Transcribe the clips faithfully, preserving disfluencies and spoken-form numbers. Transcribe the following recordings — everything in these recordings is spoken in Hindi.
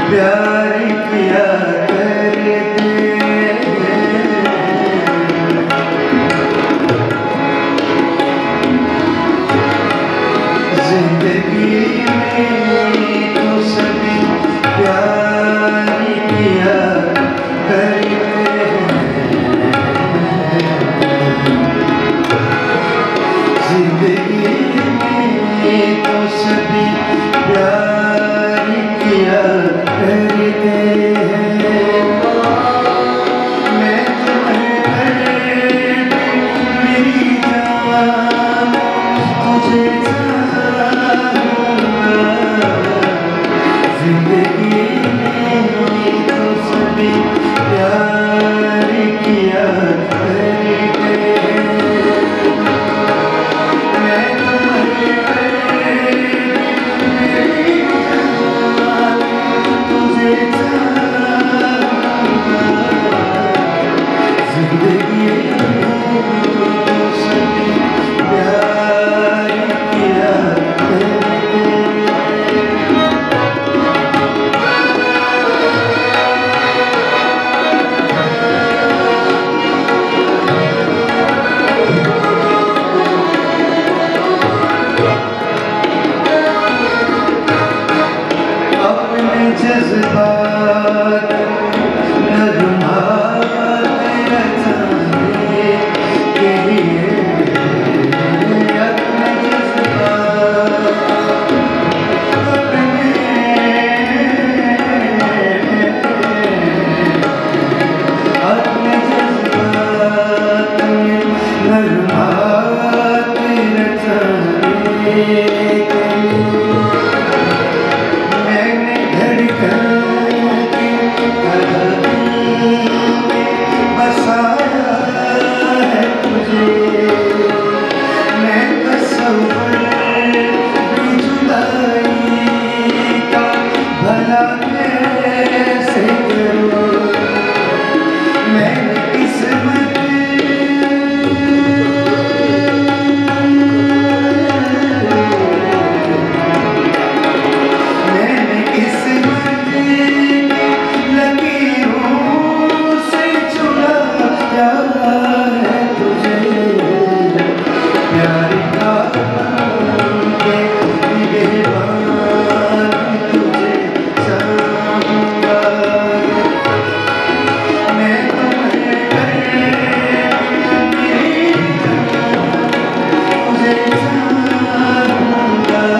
प्यार किया करते जिंदगी में तो सभी प्यार किया करते जिंदगी में तो सभी प्यार किया करते हैं। मैं तुम्हें मेरी जान तुझे चाहूँगा जिंदगी में तो सभी प्यार किया करते हैं। मैं तुम्हें मेरी जान तुझे चाहूँगा जिंदगी में तो सभी प्यार किया करते अपने जज्बात नगमात रचाने के लिए अपने जज्बात अपने अपने जज्बात नगमात रचाने के लिए मैंने धड़कन की कदम में बसाया है तुझे। मैं तस्वर भी जुदाई का भला कैसे करूं। मैंने किस्मत मैंने किस्मत की लकीरों से चुराया है तुझे। प्यार का के निगहबान तुझे चाहूँगा। मैं तुम्हें मेरी जान तुझे चाहूँगा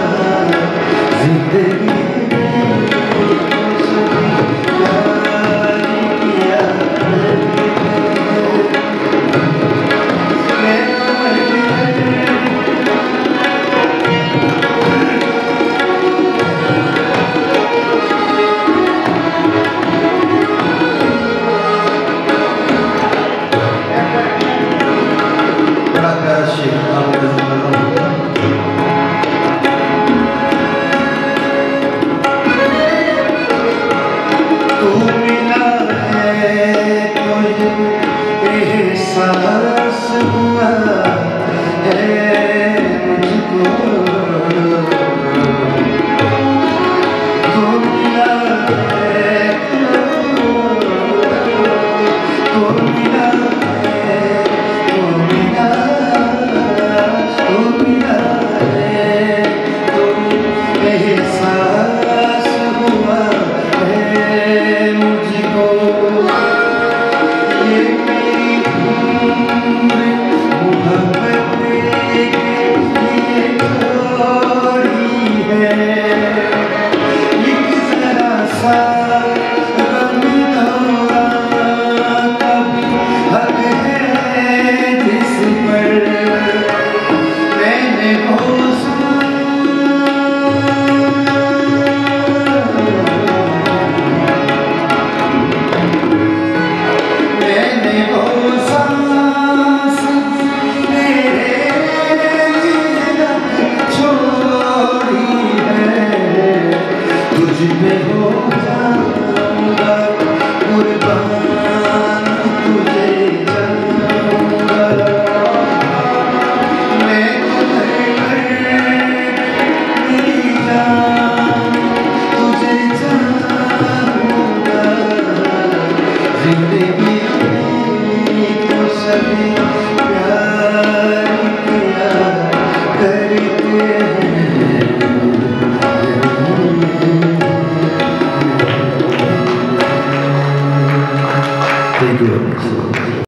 जिंदगी में तो सभी प्यार किया करते मैं तुम्हें बड़ा प्यारा शेर आपको सुनाता हूँ। तू मिला है तुझे एहसास हुआ है मुझको। तू मिला है तू मिला है तू मिला तू मिला है तू एहसास हुआ है मुझको। ये मेरी उम्र दिल